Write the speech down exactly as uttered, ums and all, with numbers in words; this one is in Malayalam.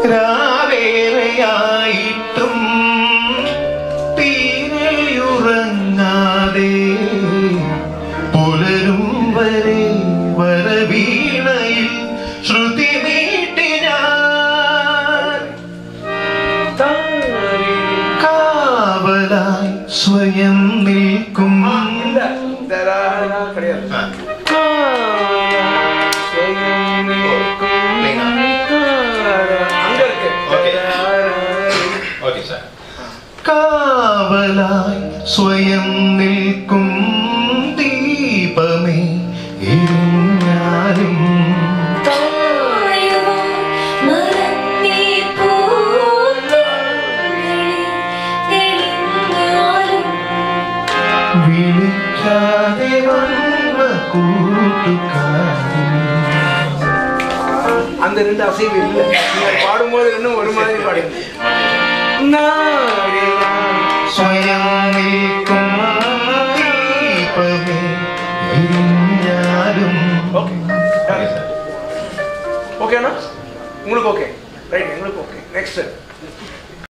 രാവേറെയായിട്ടും തീരെയുറങ്ങാതെ പുലരും വരെ വരവീണയിൽ ശ്രുതി നീട്ടി ഞാൻ കാവലായി സ്വയം നിൽക്കും. കാവലായി സ്വയം നിൽക്കും ദീപമേ എരിഞ്ഞാലും വിളിക്കാതെ വന്ന കൂട്ടുകാരി. அந்த ரெண்டு அசைவு இல்லை. நீங்கள் பாடும்போது இன்னும் ஒரு மாதிரி பாடுங்க. സ്വയം നിൽക്കും ദീപമേ എരിഞ്ഞാലും. ஓகேண்ணா உங்களுக்கு ஓகே ரைட் எங்களுக்கு ஓகே நெக்ஸ்ட்